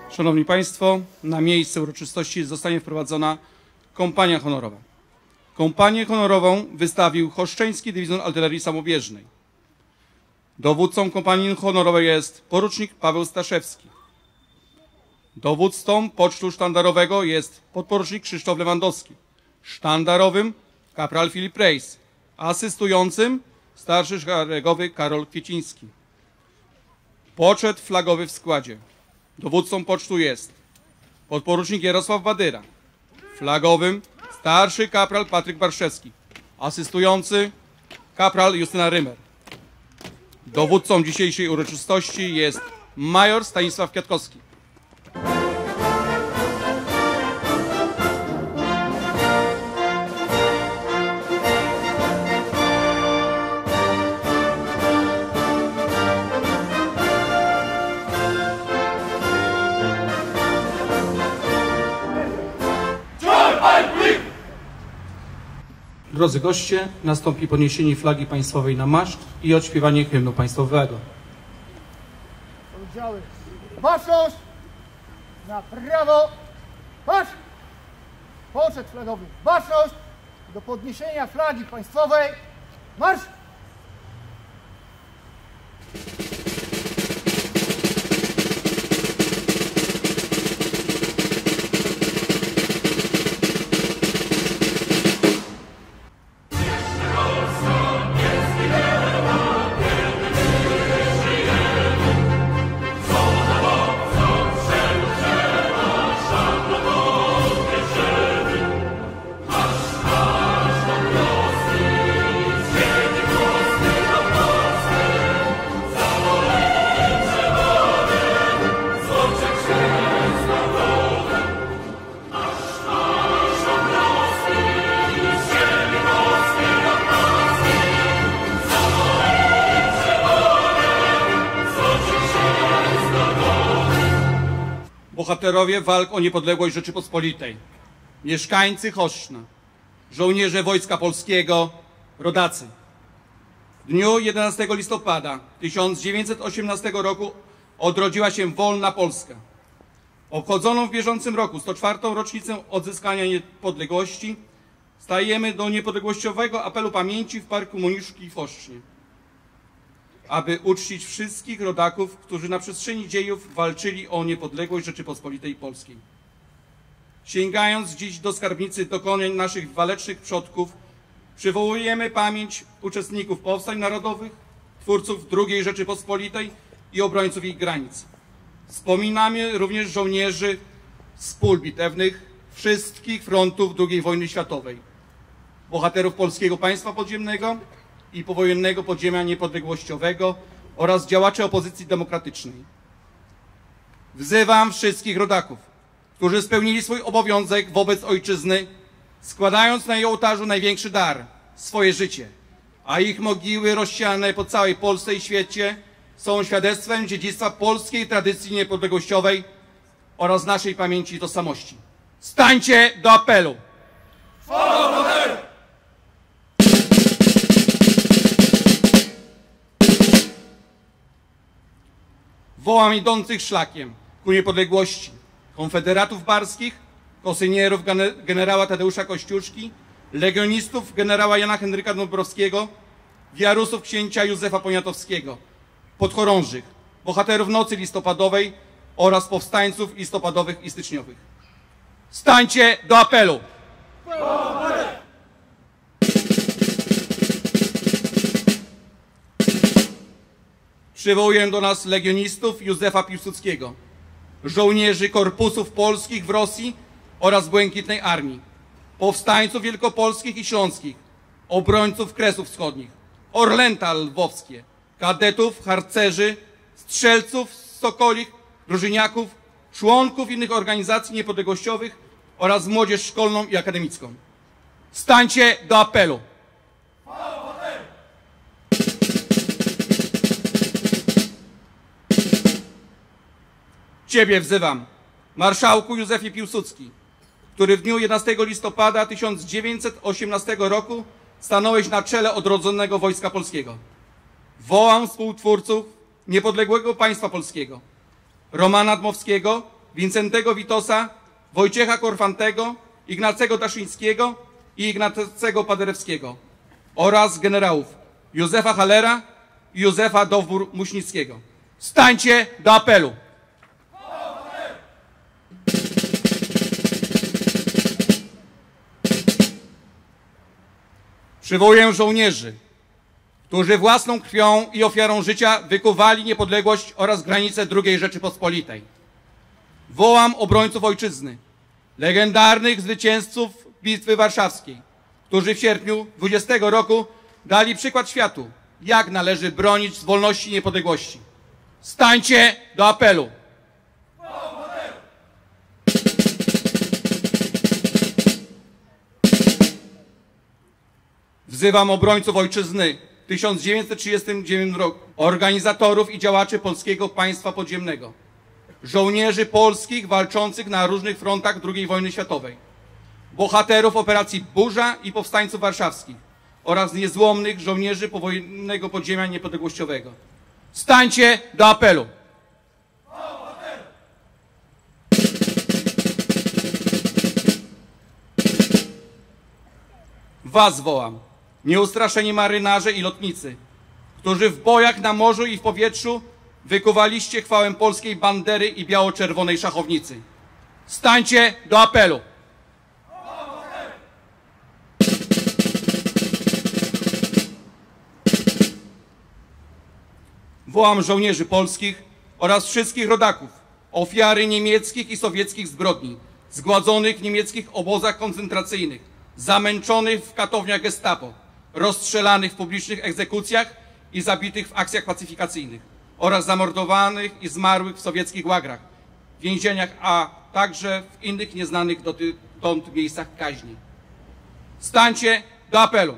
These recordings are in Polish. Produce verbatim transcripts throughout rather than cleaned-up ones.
Szanowni Państwo, na miejsce uroczystości zostanie wprowadzona kompania honorowa. Kompanię honorową wystawił Choszczeński Dywizjon Artylerii Samobieżnej. Dowódcą kompanii honorowej jest porucznik Paweł Staszewski. Dowódcą pocztu sztandarowego jest podporucznik Krzysztof Lewandowski. Sztandarowym kapral Filip Rejs. Asystującym starszy szeregowy Karol Kwieciński. Poczet flagowy w składzie. Dowódcą pocztu jest podporucznik Jarosław Badyra. Flagowym starszy kapral Patryk Barszewski. Asystujący kapral Justyna Rymer. Dowódcą dzisiejszej uroczystości jest major Stanisław Kwiatkowski. Drodzy goście, nastąpi podniesienie flagi państwowej na maszt i odśpiewanie hymnu państwowego. Oddziały, baczność! Na prawo! Patrz! Poczet flagowy, baczność! Do podniesienia flagi państwowej, marsz! Bohaterowie walk o niepodległość Rzeczypospolitej, mieszkańcy Choszczna, żołnierze Wojska Polskiego, rodacy. W dniu jedenastego listopada tysiąc dziewięćset osiemnastego roku odrodziła się wolna Polska. Obchodzoną w bieżącym roku sto czwartą rocznicę odzyskania niepodległości stajemy do niepodległościowego apelu pamięci w Parku Moniuszki w Choszcznie, aby uczcić wszystkich rodaków, którzy na przestrzeni dziejów walczyli o niepodległość Rzeczypospolitej Polskiej. Sięgając dziś do skarbnicy dokonań naszych walecznych przodków, przywołujemy pamięć uczestników powstań narodowych, twórców drugiej Rzeczypospolitej i obrońców ich granic. Wspominamy również żołnierzy z pól bitewnych wszystkich frontów drugiej wojny światowej, bohaterów Polskiego Państwa Podziemnego i powojennego podziemia niepodległościowego oraz działaczy opozycji demokratycznej. Wzywam wszystkich rodaków, którzy spełnili swój obowiązek wobec ojczyzny, składając na jej ołtarzu największy dar, swoje życie, a ich mogiły rozsiane po całej Polsce i świecie są świadectwem dziedzictwa polskiej tradycji niepodległościowej oraz naszej pamięci i tożsamości. Stańcie do apelu! Wołam idących szlakiem ku niepodległości konfederatów barskich, kosynierów generała Tadeusza Kościuszki, legionistów generała Jana Henryka Dąbrowskiego, wiarusów księcia Józefa Poniatowskiego, podchorążych, bohaterów nocy listopadowej oraz powstańców listopadowych i styczniowych. Stańcie do apelu! Przywołuję do nas legionistów Józefa Piłsudskiego, żołnierzy korpusów polskich w Rosji oraz Błękitnej Armii, powstańców wielkopolskich i śląskich, obrońców Kresów Wschodnich, Orlęta lwowskie, kadetów, harcerzy, strzelców z Sokolich, drużyniaków, członków innych organizacji niepodległościowych oraz młodzież szkolną i akademicką. Stańcie do apelu! Ciebie wzywam, marszałku Józefie Piłsudski, który w dniu jedenastego listopada tysiąc dziewięćset osiemnastego roku stanąłeś na czele odrodzonego Wojska Polskiego. Wołam współtwórców niepodległego państwa polskiego, Romana Dmowskiego, Wincentego Witosa, Wojciecha Korfantego, Ignacego Daszyńskiego i Ignacego Paderewskiego oraz generałów Józefa Hallera i Józefa Dowbor-Muśnickiego. Stańcie do apelu! Przywołuję żołnierzy, którzy własną krwią i ofiarą życia wykuwali niepodległość oraz granice drugiej Rzeczypospolitej. Wołam obrońców ojczyzny, legendarnych zwycięzców Bitwy Warszawskiej, którzy w sierpniu dwudziestego roku dali przykład światu, jak należy bronić wolności i niepodległości. Stańcie do apelu! Wzywam obrońców ojczyzny w tysiąc dziewięćset trzydziestym dziewiątym roku, organizatorów i działaczy Polskiego Państwa Podziemnego, żołnierzy polskich walczących na różnych frontach drugiej wojny światowej, bohaterów operacji Burza i powstańców warszawskich oraz niezłomnych żołnierzy powojennego podziemia niepodległościowego. Stańcie do apelu! Was wołam, nieustraszeni marynarze i lotnicy, którzy w bojach na morzu i w powietrzu wykuwaliście chwałę polskiej bandery i biało-czerwonej szachownicy. Stańcie do apelu! Wołam żołnierzy polskich oraz wszystkich rodaków, ofiary niemieckich i sowieckich zbrodni, zgładzonych w niemieckich obozach koncentracyjnych, zamęczonych w katowniach gestapo, rozstrzelanych w publicznych egzekucjach i zabitych w akcjach pacyfikacyjnych oraz zamordowanych i zmarłych w sowieckich łagrach, więzieniach, a także w innych nieznanych dotąd miejscach kaźni. Stańcie do apelu!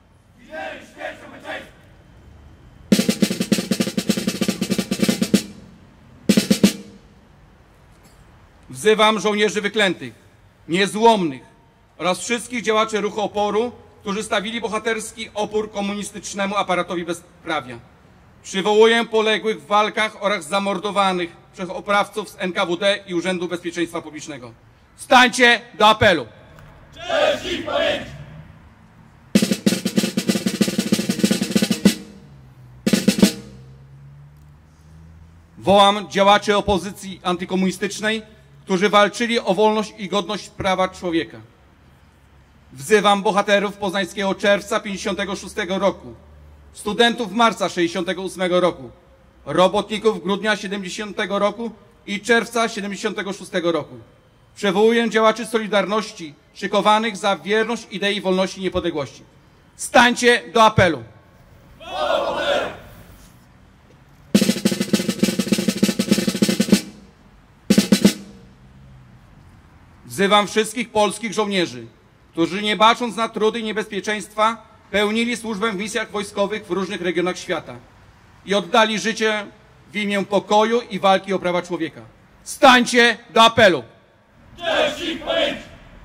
Wzywam żołnierzy wyklętych, niezłomnych oraz wszystkich działaczy ruchu oporu, którzy stawili bohaterski opór komunistycznemu aparatowi bezprawia. Przywołuję poległych w walkach oraz zamordowanych przez oprawców z N K W D i Urzędu Bezpieczeństwa Publicznego. Stańcie do apelu! Cześć i pamięć! Wołam działaczy opozycji antykomunistycznej, którzy walczyli o wolność i godność prawa człowieka. Wzywam bohaterów poznańskiego czerwca pięćdziesiątego szóstego roku, studentów marca sześćdziesiątego ósmego roku, robotników grudnia siedemdziesiątego roku i czerwca siedemdziesiątego szóstego roku. Przywołuję działaczy Solidarności szykowanych za wierność idei wolności i niepodległości. Stańcie do apelu! Wzywam wszystkich polskich żołnierzy, którzy nie bacząc na trudy i niebezpieczeństwa pełnili służbę w misjach wojskowych w różnych regionach świata i oddali życie w imię pokoju i walki o prawa człowieka. Stańcie do apelu! Cześć i pamięć!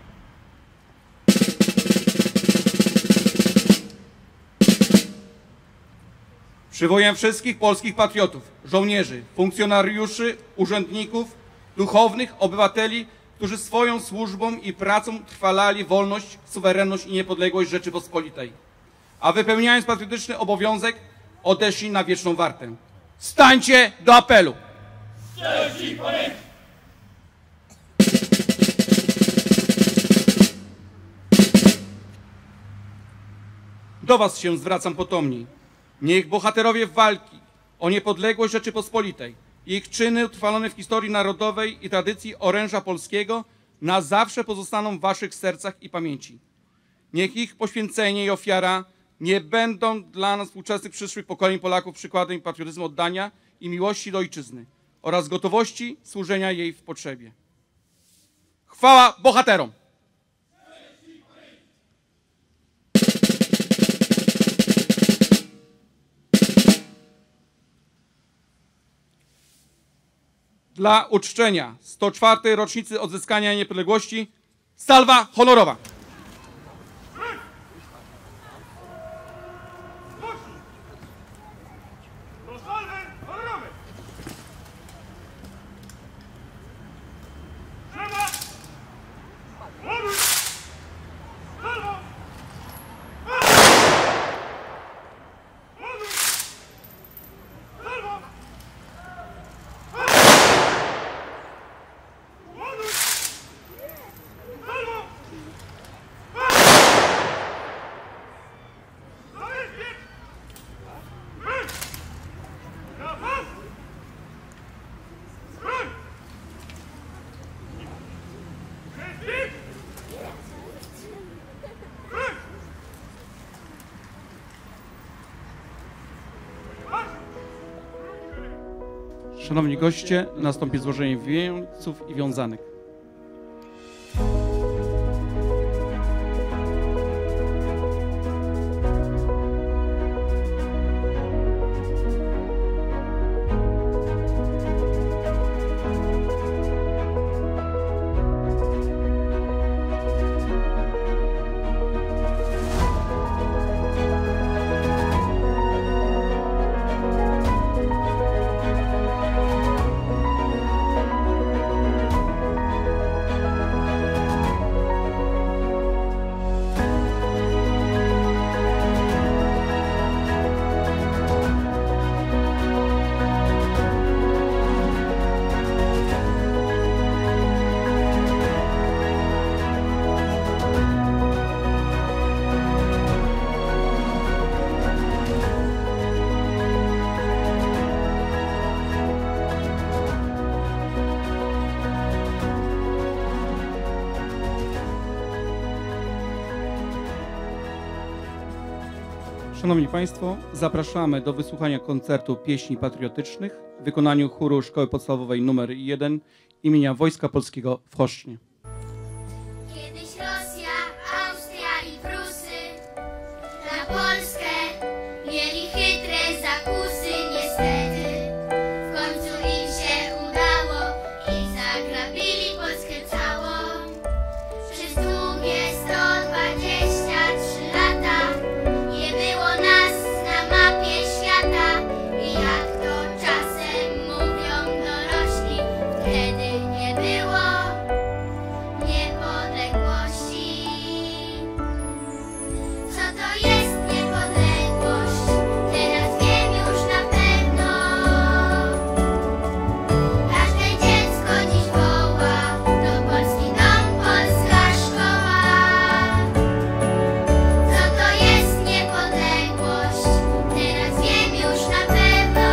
Przywołuję wszystkich polskich patriotów, żołnierzy, funkcjonariuszy, urzędników, duchownych, obywateli, którzy swoją służbą i pracą trwalali wolność, suwerenność i niepodległość Rzeczypospolitej, a wypełniając patriotyczny obowiązek, odeszli na wieczną wartę. Stańcie do apelu! Cześć i pamięć! Do was się zwracam potomni. Niech bohaterowie walki o niepodległość Rzeczypospolitej, ich czyny utrwalone w historii narodowej i tradycji oręża polskiego na zawsze pozostaną w waszych sercach i pamięci. Niech ich poświęcenie i ofiara nie będą dla nas współczesnych przyszłych pokoleń Polaków przykładem patriotyzmu, oddania i miłości do ojczyzny oraz gotowości służenia jej w potrzebie. Chwała bohaterom! Dla uczczenia sto czwartej rocznicy odzyskania niepodległości salwa honorowa. Szanowni goście, nastąpi złożenie wieńców i wiązanek. Szanowni Państwo, zapraszamy do wysłuchania koncertu pieśni patriotycznych w wykonaniu chóru Szkoły Podstawowej nr jeden imienia Wojska Polskiego w Choszcznie. Kiedyś Rosja, Austria i Prusy na Polskę mieli chytre zakusy, niestety w końcu im się udało i zagrabili Polskę całą. Przez długie sto dwadzieścia trzy lata nie było nas na mapie świata i jak to czasem mówią dorośli, wtedy nie było niepodległości. Co to jest niepodległość? Teraz wiem już na pewno. Każde dziecko dziś woła, to polski dom, polska szkoła. Co to jest niepodległość? Teraz wiem już na pewno.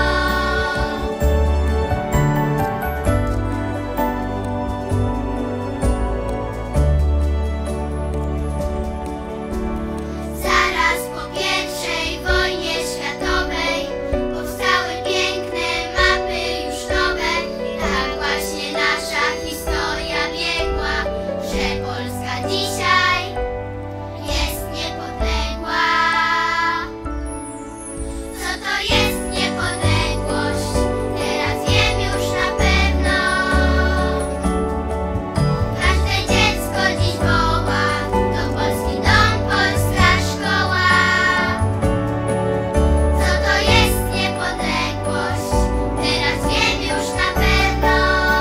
Zaraz po pierwszej wojnie światowej powstały piękne mapy już nowe. Tak właśnie nasza historia biegła, że Polska dzisiaj jest niepodległa. Co to jest niepodległość? Teraz wiem już na pewno. Każde dziecko dziś woła, to polski dom, polska szkoła. Co to jest niepodległość? Teraz wiem już na pewno.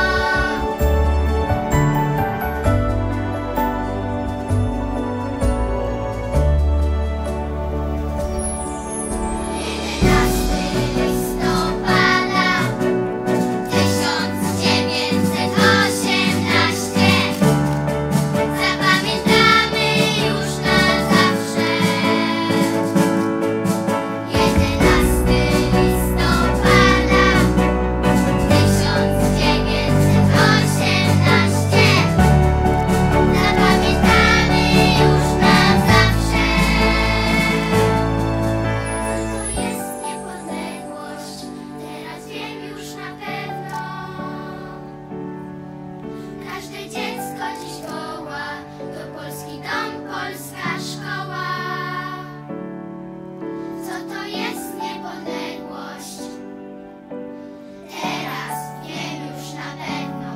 jedenastego listopada tysiąc dziewięćset osiemnastego zapamiętamy już na zawsze. jedenastego listopada tysiąc dziewięćset osiemnastego zapamiętamy już na zawsze. Co to jest niepodległość? Teraz wiem już na pewno. Każde dziecko dziś woła, to polski dom, polska szkoła. Co to jest niepodległość? Teraz wiem już na pewno.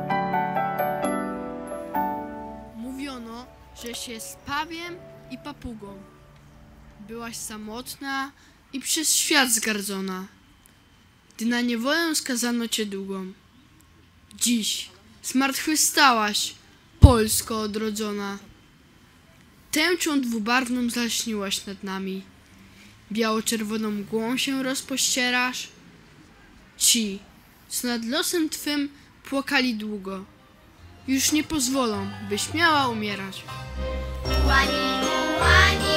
Mówiono, żeś jest pawiem i papugą. Byłaś samotna i przez świat zgardzona, gdy na niewolę skazano cię długą. Dziś zmartwychwstałaś, Polsko odrodzona. Tęczą dwubarwną zaśniłaś nad nami. Biało-czerwoną mgłą się rozpościerasz. Ci, co nad losem twym płakali długo, już nie pozwolą, byś miała umierać. Łani, łani,